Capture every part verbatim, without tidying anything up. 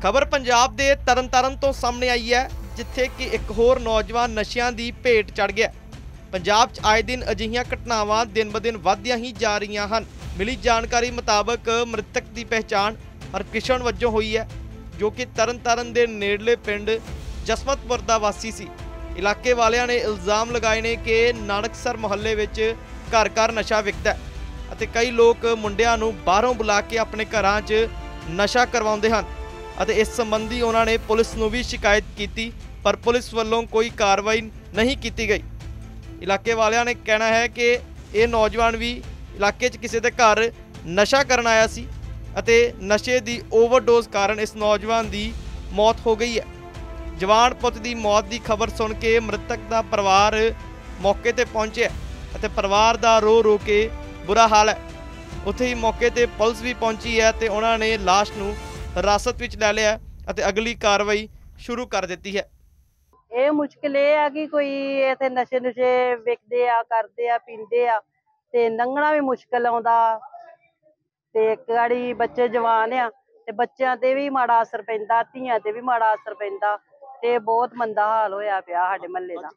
खबर पंजाब दे तरनतारन तो सामने आई है, जिथे कि एक होर नौजवान नशियां दी भेट चढ़ गया। पंजाब च आए दिन अजिहियां घटनावां दिन ब दिन वधदियां ही जा रहीआं हन। मिली जानकारी मुताबक मृतक की पहचान हरकिशन वजों हुई है, जो कि तरनतारन दे नेड़ले पिंड जसमतपुर दा वासी सी। इलाके वालियां ने इल्जाम लगाए ने कि नानकसर मुहल्ले विच घर घर नशा विकदा है अते कई लोग मुंडियां नूं बाहरों बुला के अपने घरां च नशा करवाउंदे हन। ਅਤੇ इस संबंधी उन्होंने पुलिस नूं भी शिकायत की, पर पुलिस वालों कोई कार्रवाई नहीं की गई। इलाके वालियां ने कहना है कि यह नौजवान भी इलाके च किसी के घर नशा करन आया सी अते नशे की ओवरडोज कारण इस नौजवान की मौत हो गई है। जवान पुत की मौत की खबर सुन के मृतक का परिवार मौके पर पहुंचे अते परिवार का रो रो के बुरा हाल है। उत्थे ही मौके पर पुलिस भी पहुंची है तो उन्होंने लाश नूं हिरासत विच लै लिया अते अगली कार्रवाई शुरू कर दी है। ये मुश्किल ये है कि कोई इत्थे नशे नुशे विकदे आ करदे आ पींदे आ ते लंघना भी मुश्किल आउंदा ते गाड़ी बच्चे जवान आ ते बच्चों ते भी माड़ा असर पैंदा, धीआं ते भी माड़ा असर पैंदा ते बहुत मंदा हाल होया पिया साडे महल्ले दा।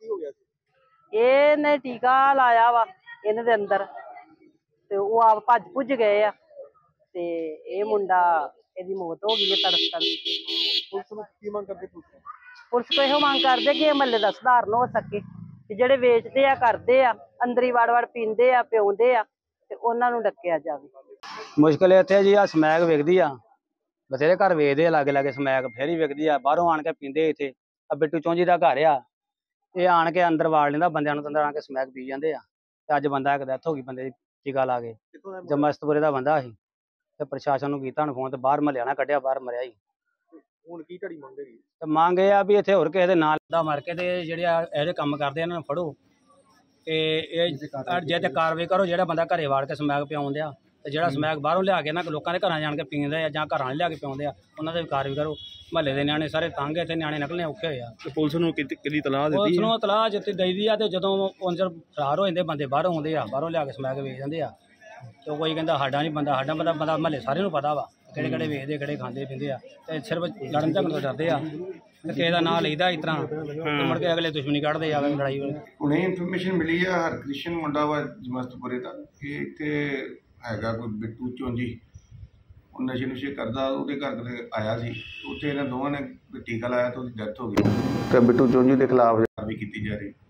इहने टीका लाया वा इन्हां दे अंदर ते ओह आप भज भुज गए आ ते इह मुंडा ਇਹਦੀ मौत हो गई है तड़फ तड़फ। पुलिस ਨੂੰ ਕੀ ਮੰਗ ਕਰਦੇ? ਪੁਲਿਸ ਤੋਂ ਇਹੋ ਮੰਗ ਕਰਦੇ ਕਿ ਇਹ ਮਹੱਲੇ ਦਾ ਸੁਧਾਰਨ ਹੋ ਸਕੇ ਤੇ ਜਿਹੜੇ ਵੇਚਦੇ ਆ ਕਰਦੇ ਆ ਅੰਦਰ ਹੀ ਵੜ ਵੜ ਪੀਂਦੇ ਆ ਪਿਉਂਦੇ ਆ ਤੇ ਉਹਨਾਂ ਨੂੰ ਡੱਕਿਆ ਜਾਵੇ। ਮੁਸ਼ਕਿਲ ਇੱਥੇ ਜੀ ਆ ਸਮੈਕ ਵਿਕਦੀ ਆ, ਬਥੇਰੇ ਘਰ ਵੇਚਦੇ ਆ ਲਾਗੇ ਲਾਗੇ ਸਮੈਕ ਫੇਰ ਹੀ ਵਿਕਦੀ ਆ, ਬਾਹਰੋਂ ਆਣ ਕੇ ਪੀਂਦੇ ਇੱਥੇ। ਆ ਬਿੱਟੂ ਚੌਂਜੀ ਦਾ ਘਰ ਆ, ਇਹ ਆਣ ਕੇ ਅੰਦਰ ਵਾੜ ਲੈਂਦਾ ਬੰਦਿਆਂ ਨੂੰ, ਅੰਦਰ ਆਣ ਕੇ ਸਮੈਕ ਪੀ ਜਾਂਦੇ ਆ। ਤੇ ਅੱਜ ਬੰਦਾ ਇੱਕ ਡੈਥ ਹੋ ਗਈ ਬੰਦੇ ਦੀ ਟੀਕਾ ਲਾ ਕੇ, ਜਮਸਤਪੁਰੇ ਦਾ ਬੰਦਾ ਸੀ ਤੇ ਪ੍ਰਸ਼ਾਸਨ ਨੂੰ ਕੀਤਾ ਫੋਨ ਤੇ ਬਾਹਰ ਮਹੱਲਿਆ ਨਾ ਕੱਢਿਆ, ਬਾਹਰ ਮਰਿਆ ਹੀ। ਹੁਣ ਕੀ ਤੁਹਾਡੀ ਮੰਗ ਹੈਗੀ? ਤੇ ਮੰਗ ਇਹ ਆ ਵੀ ਇੱਥੇ ਹੋਰ ਕਿਸੇ ਦੇ ਨਾਂ ਦਾ ਮਰ ਕੇ ਤੇ ਜਿਹੜੇ ਇਹੋ ਜਿਹੇ ਕੰਮ ਕਰਦੇ ਇਹਨਾਂ ਨੂੰ ਫੜੋ ਤੇ ਇਹ ਜੇ ਤੇ ਕਾਰਵਾਈ ਕਰੋ। ਜਿਹੜਾ ਬੰਦਾ ਘਰੇ ਵਾੜ ਕੇ ਸਮੈਕ ਪਿਆਉਂਦੇ ਆ ਤੇ ਜਿਹੜਾ ਸਮੈਕ ਬਾਹਰੋਂ ਲਿਆ ਕੇ ਨਾ ਲੋਕਾਂ ਦੇ ਘਰਾਂ ਜਾਣ ਕੇ ਪੀਂਦੇ ਆ ਜਾਂ ਘਰਾਂ ਲਿਆ ਕੇ ਪਿਆਉਂਦੇ ਆ, ਉਹਨਾਂ ਦੇ ਵੀ ਕਾਰਵਾਈ ਕਰੋ। ਮਹੱਲੇ ਦੇ ਨਿਆਣੇ ਸਾਰੇ ਤੰਗ ਇੱਥੇ, ਨਿਆਣੇ ਨਿਕਲਣੇ ਔਖੇ ਹੋਏ ਆ। ਪੁਲਿਸ ਨੂੰ ਕਿਹਦੀ ਤਲਾਹ ਦਿੱਤੀ? ਪੁਲਿਸ ਨੂੰ ਤਲਾਹ ਜਿੱਤੀ ਦਈਦੀ ਆ ਤੇ ਜਦੋਂ ਅੰਦਰ ਫਰਾਰ ਹੋ ਜਾਂਦੇ ਬੰਦੇ, ਬਾਹਰੋਂ ਆਉਂਦੇ ਆ, ਬਾਹਰੋਂ ਲਿਆ ਕੇ ਸਮੈਕ ਵੇਚ ਜਾਂਦੇ ਆ। तो कोई कहता साडा नहीं बंदा, साडा बंदा बंदा महल्ले सारे नूं पता वा किहड़े किहड़े वेचदे किहड़े खांदे पींदे आ ते सिर्फ लड़न झगड़न तो डरदे आ ते किसे दा नां लईदा इस तरह मुड़ के अगले दुश्मनी कढ़दे आ लड़ाई। हुणे इन्फॉर्मेशन मिली है हरकृष्ण मुंडा वा जमस्तपुरे दा कि इत्थे हैगा कोई बिट्टू चौंजी, ਉਹ ਨਸ਼ੇ ਨੁਸ਼ੇ ਕਰਦਾ, ਉਹਦੇ ਘਰ ਆਇਆ ਸੀ। ਉੱਥੇ ਇਹਨਾਂ ਦੋਵਾਂ ਨੇ ਟੀਕਾ ਲਾਇਆ ਤਾਂ ਉਹਦੀ ਡੈਥ ਹੋ ਗਈ ਤੇ ਬਿੱਟੂ ਚੌਂਜੀ ਦੇ ਖਿਲਾਫ ਕਾਰਵਾਈ ਕੀਤੀ ਜਾ ਰਹੀ।